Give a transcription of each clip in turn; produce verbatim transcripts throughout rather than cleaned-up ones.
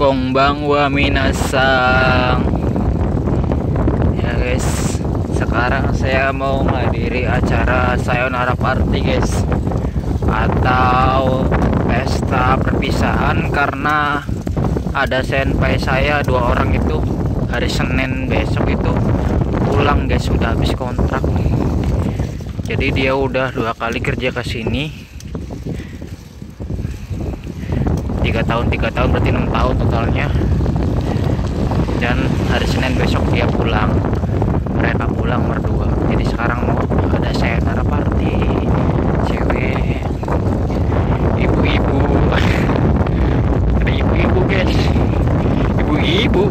Konbanwa minasang. Ya guys, sekarang saya mau menghadiri acara sayonara party guys, atau pesta perpisahan, karena ada senpai saya dua orang itu hari Senin besok itu pulang guys, sudah habis kontrak. Jadi dia udah dua kali kerja ke sini. tiga tahun tiga tahun berarti enam tahun totalnya. Dan hari Senin besok dia pulang. Mereka pulang berdua. Jadi sekarang mau ada sayonara party cewek, ibu-ibu. Ada ibu-ibu guys, ibu-ibu.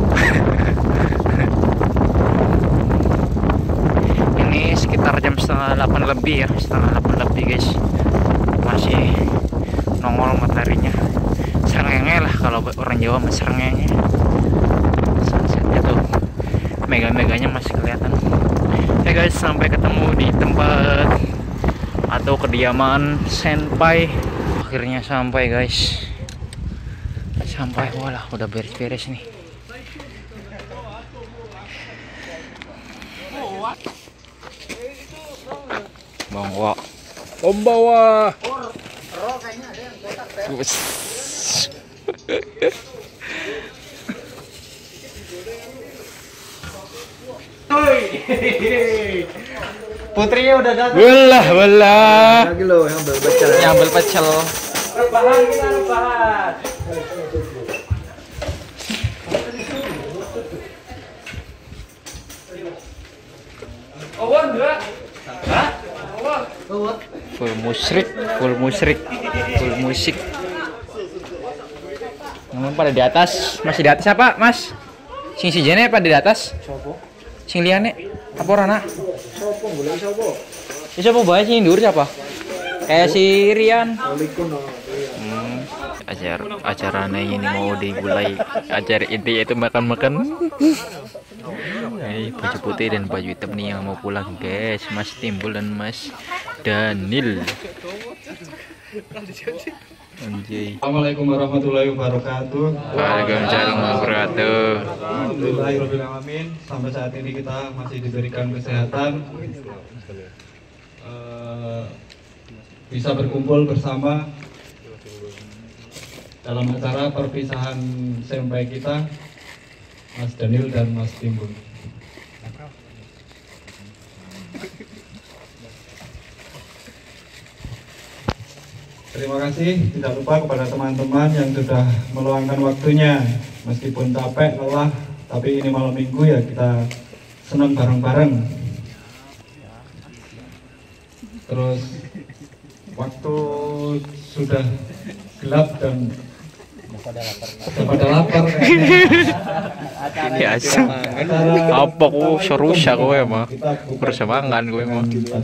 Ini sekitar jam setengah delapan lebih ya, setengah delapan lebih guys. Masih nongol mataharinya. Serengenge lah kalau orang Jawa, mas serengenge. Sunsetnya tuh mega-meganya masih kelihatan. Oke guys, sampai ketemu di tempat atau kediaman senpai. Akhirnya sampai guys. Sampai, walah udah beres-beres nih. Bangwa. Pembawa. Putrinya udah datang. Belah, belah. Lagi lo yang ambil pecel. Nyambel pecel. Rebahan kita rebahan. Awan dua. Hah? Awan. Awan. Full musrik, full musrik, full musik. Namun pada di atas, masih di atas apa, Mas? Sing si jene pada di atas? Sopo? Sing liane? Apa rana? Sopo boleh sopo? Si siapa bae sing ndur siapa? Kayak si Rian. Hmm, acara acaranya ini mau digulai. Acara inti yaitu makan-makan. Hey, baju putih dan baju hitam nih yang mau pulang guys, Mas Timbul dan Mas Daniel. Anjay. Assalamualaikum warahmatullahi wabarakatuh. Waalaikumsalam warahmatullahi wabarakatuh. Alhamdulillahirrahmanirrahim. Sampai saat ini kita masih diberikan kesehatan, uh, bisa berkumpul bersama dalam acara perpisahan senpai kita, Mas Daniel dan Mas Timbul. Terima kasih, tidak lupa kepada teman-teman yang sudah meluangkan waktunya, meskipun capek, lelah, tapi ini malam minggu ya kita senang bareng-bareng. Terus waktu sudah gelap dan pada lapar. Ya asem. Apa ku serusak kowe mah? Bersemangat kowe mah.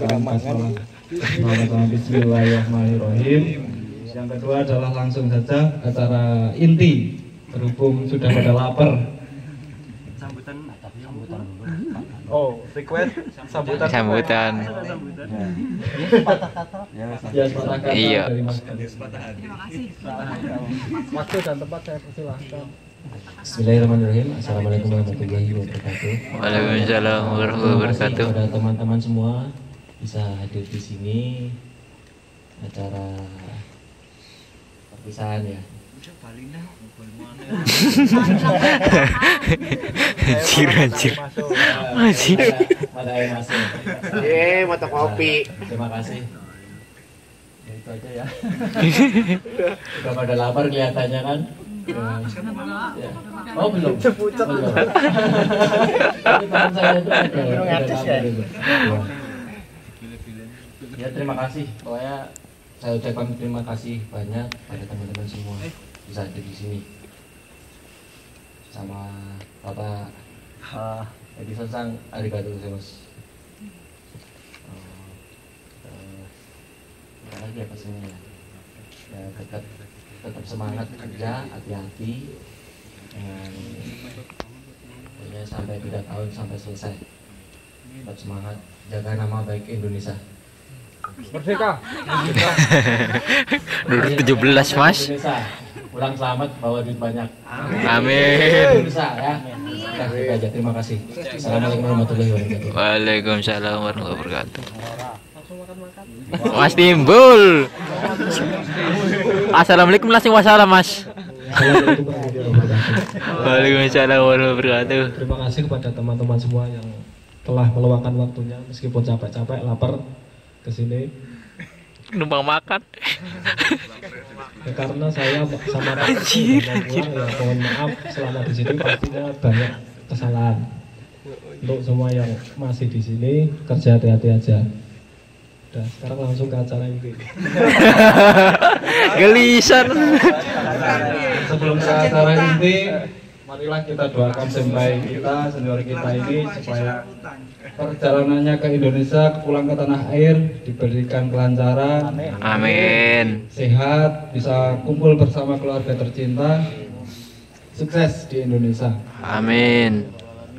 Bismillahirrahmanirrahim. Yang kedua adalah langsung saja acara inti, berhubung sudah pada lapar. Sambutan sambutan Oh, request sambutan. Sambutan. Patah kata. Ya, sepatah kata Iya. dari Mas. Terima kasih. Waktu dan tempat saya persilahkan. Bismillahirrahmanirrahim. Assalamualaikum warahmatullahi wabarakatuh. Waalaikumsalam warahmatullahi wabarakatuh. Kepada teman-teman semua bisa hadir di sini acara perpisahan ya. Anjir, anjir. Anjir. Pada air masuk. Eh, mata kopi. Terima kasih. Ya, itu aja ya. Sudah pada lapar kelihatannya kan. Ya. Ya. Oh belum. Belum. Tapi teman saya itu ada. Artis ya? Ya. Ya terima kasih. Pokoknya saya ucapkan terima kasih banyak pada teman-teman semua bisa hadir di sini. Sama Bapak uh, Edison Sang arigatou gozaimasu. Uh, uh, lagi apa semuanya? Ya tetap tetap semangat kerja, hati-hati. Dan pokoknya sampai tiga tahun sampai selesai. Tetap semangat, jaga nama baik Indonesia. Merdeka. Dulu tujuh belas Mas. Indonesia. pulang selamat, bawa duit banyak. Amin. Bisa ya. Udah, gitu aja. Terima kasih. Assalamualaikum warahmatullahi wabarakatuh. Waalaikumsalam warahmatullahi wabarakatuh. Mas Timbul. Assalamualaikum langsung wassalam Mas. Waalaikumsalam warahmatullahi wabarakatuh. Terima kasih kepada teman-teman semua yang telah meluangkan waktunya meskipun capek-capek, lapar ke sini. Numpang makan. Ya, karena saya sama Pak anjir, anjir. Ya, mohon maaf selama di sini pastinya banyak kesalahan. Untuk semua yang masih di sini kerja hati-hati aja. Udah, sekarang langsung ke acara inti. Gelisan. Sebelum ke acara inti, marilah kita doakan senpai kita, senior kita ini supaya perjalanannya ke Indonesia, pulang ke tanah air diberikan kelancaran, Amin. sehat, bisa kumpul bersama keluarga tercinta, sukses di Indonesia. Amin.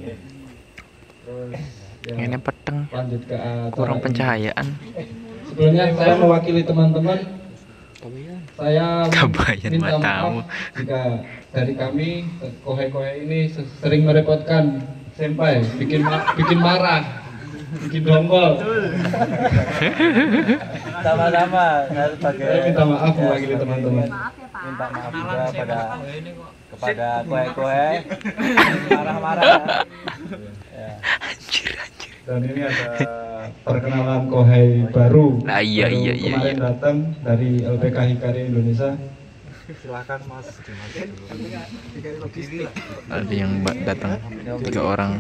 Ya, Ini peteng. lanjut ke acara Kurang inti. pencahayaan. Sebelumnya saya mewakili teman-teman, saya Kabayan minta matamu. maaf jika dari kami kohe-kohe ini sering merepotkan senpai, bikin ma- bikin marah, bikin dongkol. Sama-sama, saya sebagai Saya minta maaf mewakili teman-teman. minta maaf juga pada kepada koe-koe marah-marah. Ya. Anjir, anjir. Dan ini ada perkenalan kohai baru. Nah, iya, Baru iya, iya, Kemarin iya. datang dari L P K Hikari Indonesia. Silakan Mas. Ada yang ba- datang tiga orang.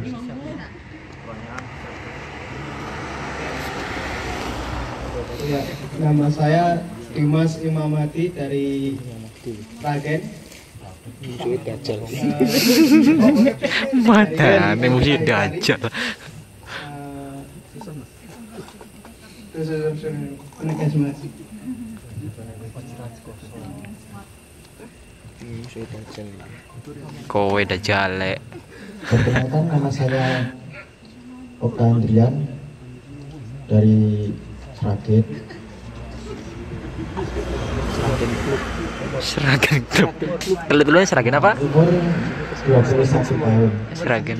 Ya, nama saya Dimas Imamati dari Ragen. Mata, ini mesti dajal. Eh, terus terus terus Mas. Kowe dajale. Perkenalkan, nama saya Okta Andrian dari Sragen. Seragen klub. Kalau dulu Seragen apa? Umur dua puluh satu tahun. Seragen.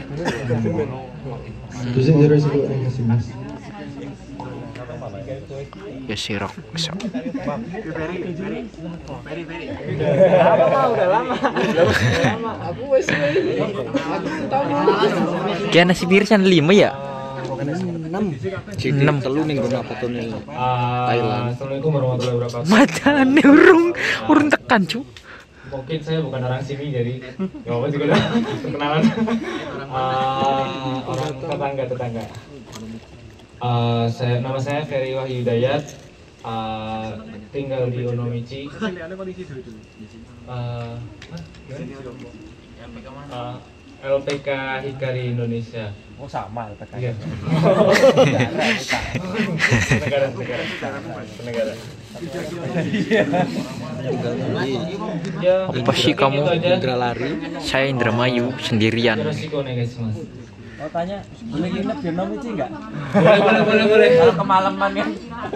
Terus dari situ kasih Mas. Ya sirok. So. Kian nasi birisan lima ya? Enam. Telu ning nggon apa tuh nih? Thailand. Assalamualaikum warahmatullahi wabarakatuh. Mata nih urung urung tekan cu. Mungkin saya bukan orang sini jadi nggak apa juga dah perkenalan. Eh, orang tetangga tetangga. Eh, saya nama saya Ferry Wahyu Hidayat. Eh, tinggal di Onomichi. Eh, eh, L P K Hikari Indonesia. Oh sama L P K. Iya. Negara, negara, negara. Ya, Apa sih kamu? gitu aja. Indra lari. Saya Indramayu sendirian. Resiko nih guys, Mas. Oh tanya, boleh nginep di Onomichi enggak? Boleh, boleh, boleh, boleh. Kalau kemalaman kan.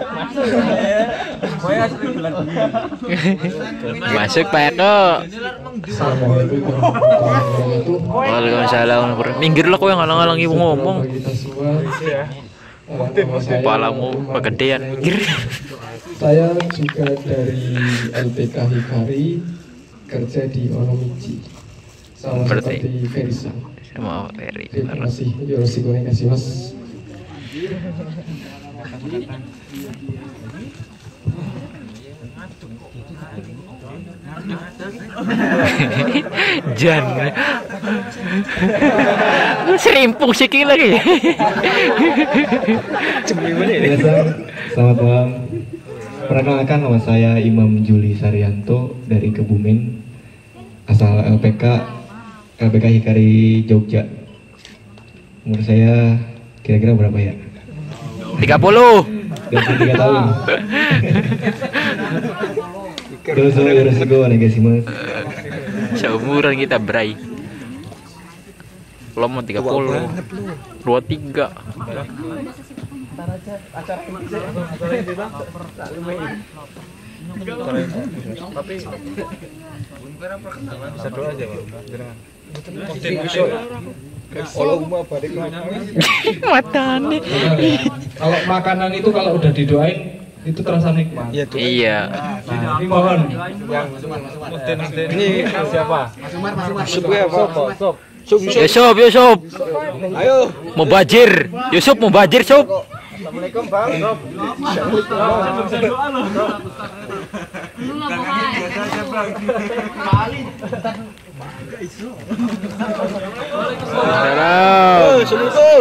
Gue asli bulan ini. Masuk Pak Eko. Assalamualaikum warahmatullahi wabarakatuh. Waalaikumsalam. Minggir lah kau yang ngalang-ngalang ibu ngomong. Bagi kita semua. Eh, nama saya Kepalamu kegedean. Minggir. Saya juga dari L P K Hikari, kerja di Onomichi. Sama Berarti- seperti Ferry-san. Sama Ferry. Terima kasih. Yoroshiku kasih Mas. Jan. Serimpung sikit lagi. Biasa, selamat malam. Perkenalkan, nama saya Imam Juli Saryanto dari Kebumen, asal L P K L P K Hikari Jogja. Umur saya kira-kira berapa ya? tiga puluh. dua puluh tiga tahun. Terus saya resiko negasimu. Seumuran kita Bray. Lo mau tiga puluh. dua puluh tiga. Ntar aja acara ini acara ini bang. Tapi bisa doa aja Pak. Allahumma barik lana. Matane. Kalau makanan itu kalau udah didoain itu terasa nikmat. Iya. Nah, ini mohon Yang ini siapa? Sup ya Pak. Sup. Yusuf, Yusuf. Ayo. Mubajir. Yusuf mubajir, Sup. Assalamualaikum Bang. Assalamualaikum.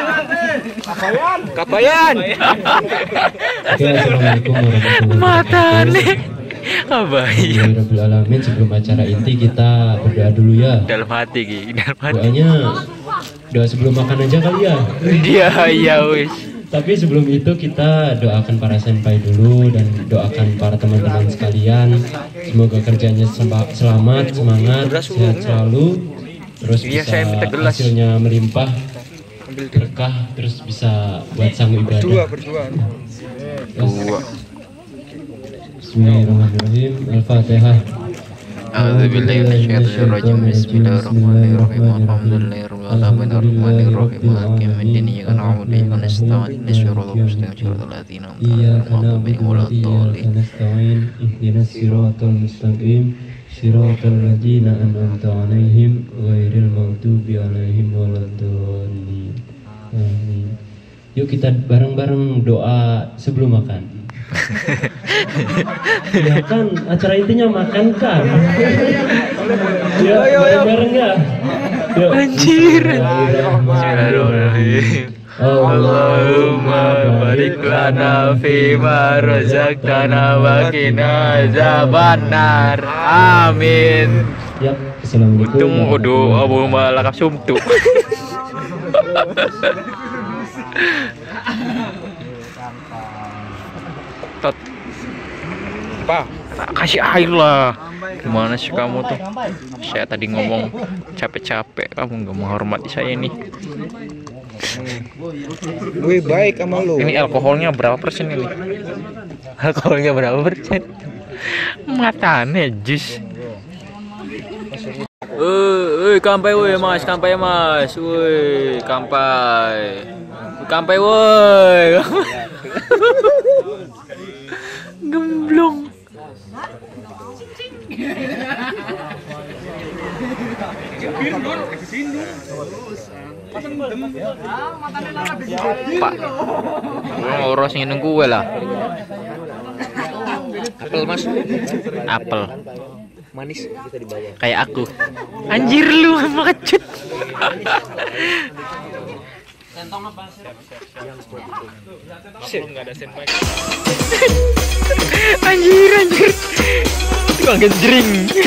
Kabayan. Oke, assalamualaikum warahmatullahi Matane. Kabayan. Alamin. Sebelum acara inti kita berdoa dulu ya. Dalam hati Ki, dalam hati. Doanya doa sebelum makan aja kali ya. Dia iya wis. Tapi sebelum itu kita doakan para senpai dulu dan doakan para teman-teman sekalian. Semoga kerjanya sempa- selamat, semangat, sehat selalu. Terus Iya, bisa saya minta gelas. hasilnya melimpah, berkah, terus bisa buat sanggup ibadah. Berdua, berdua. Dua. Bismillahirrahmanirrahim. Al-Fatihah. A'udzubillahi minasyaitonirrajim. Bismillahirrahmanirrahim. Alhamdulillahirabbil alamin arrahmanirrahim maliki yaumiddin. Iyyaka na'budu wa iyyaka nasta'in. Ihdinas siratal mustaqim ladzina Iyyaka an'amta na'budu wa alaihim iyyaka nasta'in. Ihdinas siratal mustaqim. Siratal ladzina an'amta alaihim ghairil maghdubi alaihim waladdallin. Amin. Yuk kita bareng-bareng doa sebelum makan. Ya kan acara intinya makan kan. Ya bareng-bareng ya. Yuk. Anjir. Bismillahirrahmanirrahim. Allahumma barik lana fima razaqtana wa qina azabannar. Amin. Ya, assalamualaikum. Untung udah Allahumma lakap sumtu. Tot. Pak. Kasih air lah. Gimana sih kamu tuh? Saya tadi ngomong capek-capek, kamu nggak menghormati saya nih. Wih, baik sama lu. Ini alkoholnya berapa persen ini? Alkoholnya berapa persen? Matane jus. Eh, kampai woi mas, kampai mas, woi kampai, kampai woi. Gemblong. Pak, orang sing nunggu gue lah. Apel mas, apel. Manis bisa dibayar. Kayak aku. Anjir lu mengecut. Sentong apa? Enggak ada senpai. Anjir anjir. Tukang genjring.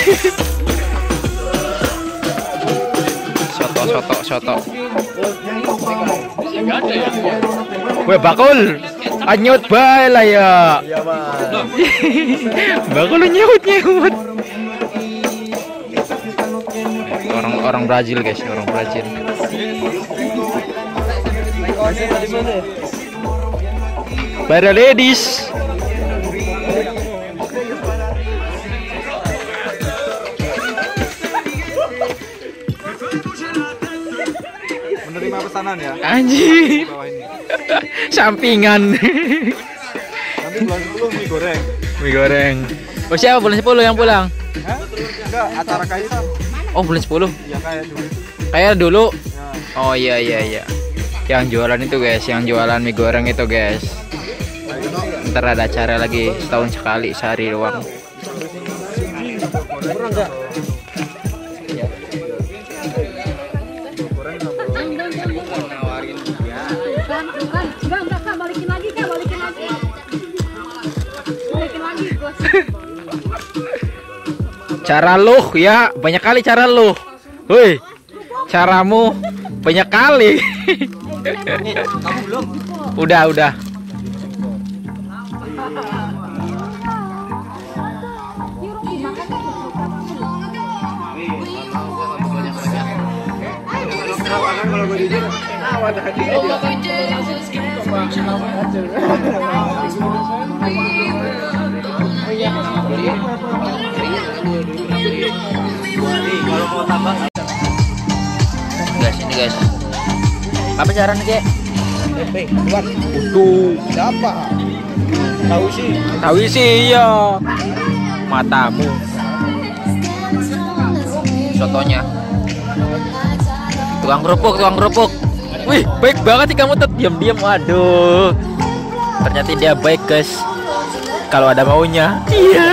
Soto soto soto. Weh bakul. Anyut bae lah ya. Iya, Bang. Bakul nyut nyut. Orang-orang Brazil guys, orang Brazil. Para ladies. Menerima pesanan ya. Anjir. Sampingan. Nanti bulan sepuluh mie goreng. Mie goreng. Oh siapa bulan sepuluh yang pulang? Hah? Enggak, acara Kaisar. Oh bulan sepuluh. Ya kayak dulu. Kayak dulu. Ya. Oh iya iya iya. Yang jualan itu guys, yang jualan mie goreng itu guys. Ntar ada acara lagi setahun sekali sehari doang. Kurang enggak? Enggak, enggak, Kak, balikin lagi, Kak, balikin lagi. Balikin lagi, Bos. Cara lu ya, banyak kali cara lu. Woi. Caramu banyak kali. Kamu belum? Udah, udah. Kalau gue jujur, awan hati aja. Kalau mau tambah Guys, ini guys. Apa caranya, Kek? Eh, Tuan. Untuk siapa? Tahu sih. Tahu sih iya. Matamu. Sotonya. Tukang kerupuk, tukang kerupuk. Wih, baik banget sih kamu, tetap diam-diam. Waduh. Ternyata dia baik, guys. Kalau ada maunya. Iya.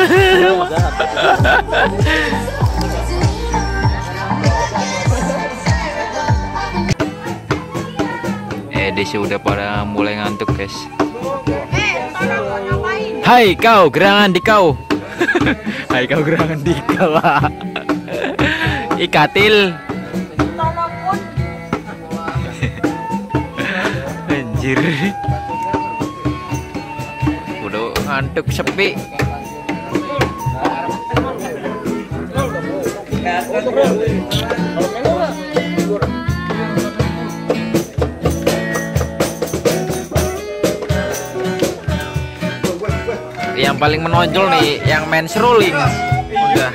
Eh, sih udah pada mulai ngantuk, guys. Hai kau, gerangan di kau. Hai kau, gerangan di kau. Ikatil. Anjir. Udah ngantuk sepi. Yang paling menonjol nih yang main seruling. Udah.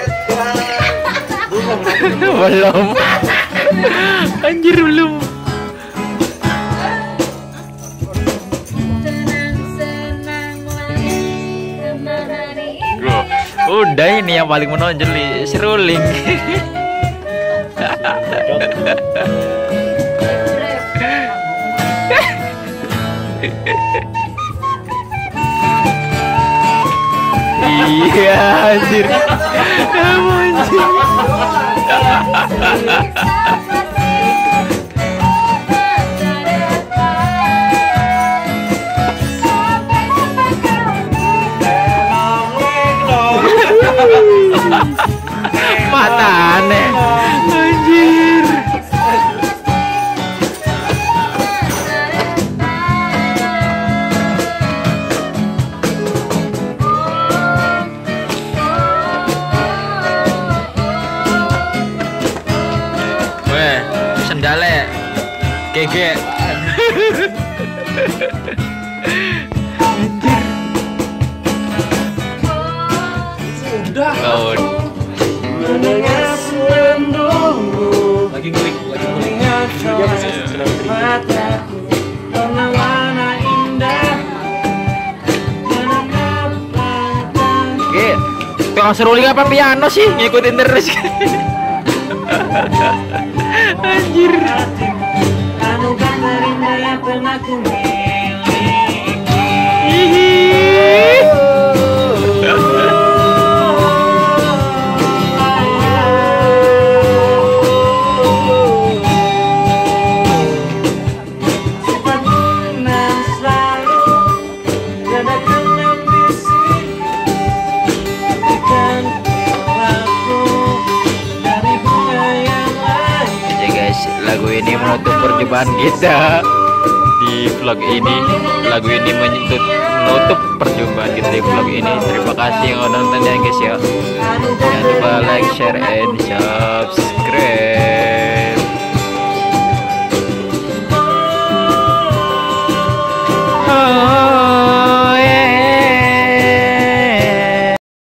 Belum. Anjir belum. Udah, ini yang paling menonjol nih seruling. Iya anjir. Kamu anjir. Mata aneh. Anjir. Sendale gege. Sudah. Oh. Lagi ngulik, lagi ngulik. Dia masih sedang Oke, tukang seruling apa piano sih? Ngikutin terus. Anjir. Anugerah terindah yang pernah ku miliki. Lagu ini menutup perjumpaan kita di vlog ini. Lagu ini menutup, menutup perjumpaan kita di vlog ini. Terima kasih yang udah nonton ya guys ya. Jangan lupa like, share, and subscribe.